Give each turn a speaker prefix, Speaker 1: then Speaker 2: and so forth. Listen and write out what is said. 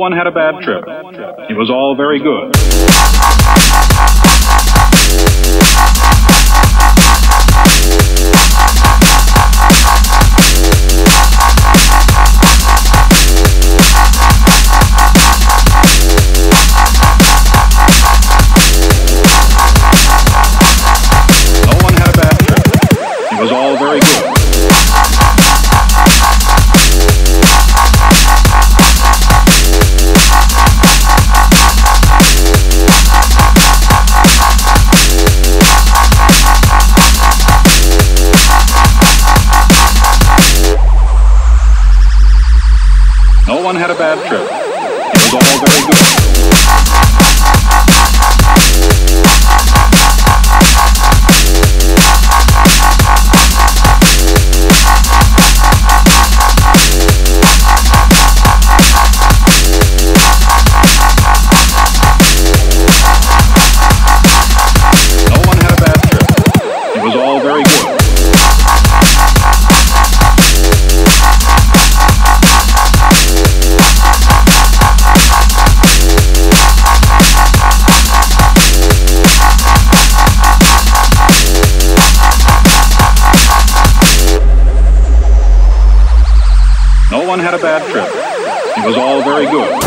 Speaker 1: one had a bad trip. It was all very good. No one had a bad trip. It was all very good. No one had a bad trip. It was all very good. No one had a bad trip. It was all very good. No one had a bad trip. It was all very good.